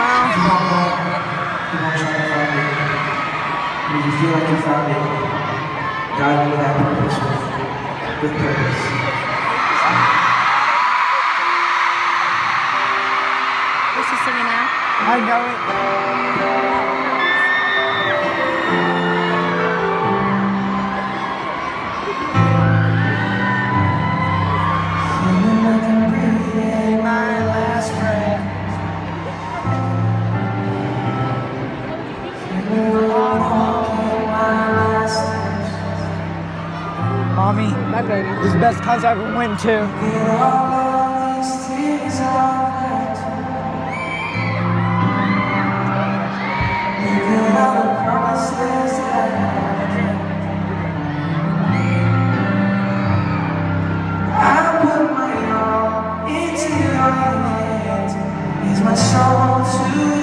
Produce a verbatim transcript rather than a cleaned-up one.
Keep on going. Keep on trying to find it. When you feel like you found it, dive into that purpose with, with purpose. What's he singing now? I know it. Mommy, My baby. this is the best concert I've ever went to. I put my all into your hands. Here's my soul to